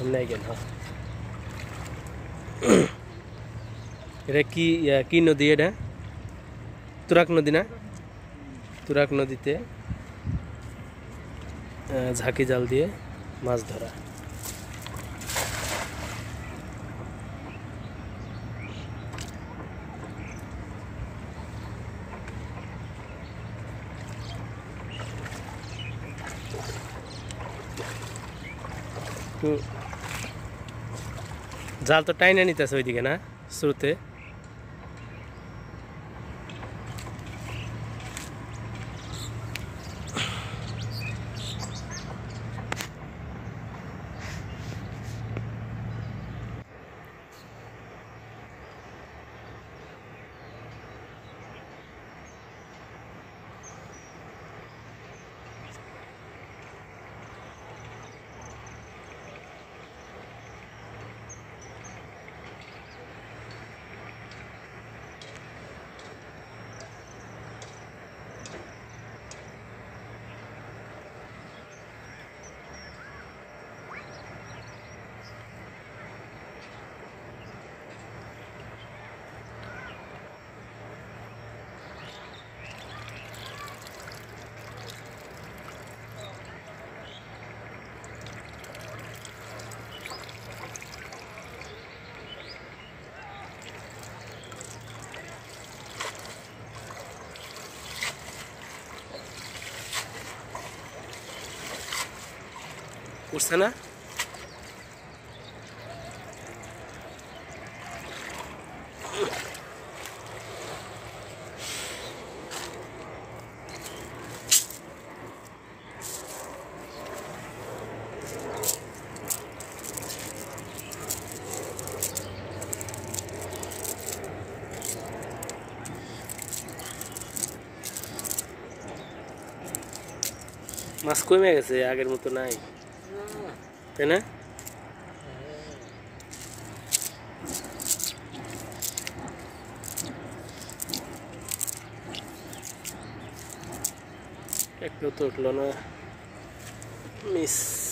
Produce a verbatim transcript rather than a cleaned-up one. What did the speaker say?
নাই কেন এটা কি কি নদী এটা তুরাগ নদী না তুরাগ নদীতে ঝাঁকি জাল দিয়ে মাছ ধরা তো জাল তো টাইনা নিতেছে ওইদিকে না স্রোতে উঠছে না মাছ কমে গেছে আগের মতো নাই তাই না একটু তো উঠলো না মিস